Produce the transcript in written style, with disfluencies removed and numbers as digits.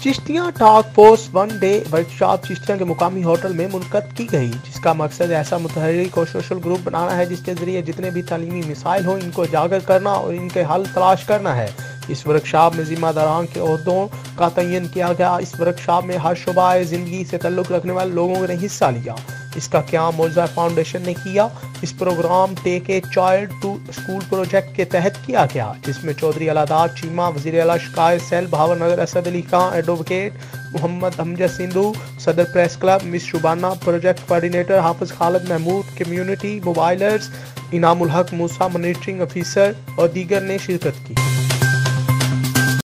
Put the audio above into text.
Chishtiya task force 1 day workshop Chishtia के मुकामी hotel में मुनक़द की गई, जिसका मकसद ऐसा मुतहर्रिक और सोशल ग्रुप बनाना है जिसके जरिए जितने भी तालीमी मिसाइल हो इनको उजागर करना और इनके हल तलाश करना है। इस वर्कशॉप में जिम्मेदारान के ओहदों का तयन किया गया। इस वर्कशॉप में हर शुबाए ज़िंदगी से ताल्लुक़ रखने वाले लोगों ने हिस्सा लिया। इसका क़याम मौजूदा फाउंडेशन ने किया। इस program take a child to school project के तहत किया गया, जिसमें चौधरी अलादाद चीमा, वज़ीर आला शिकायत सेल भावनगर असद अली खान, एडवोकेट मोहम्मद अमजद सिंधु, सदर press club miss Shubana, project coordinator Hafiz Khalid Mahmood, community mobilisers Inamul Haq Musa, monitoring officer और दीगर ने शिरकत की।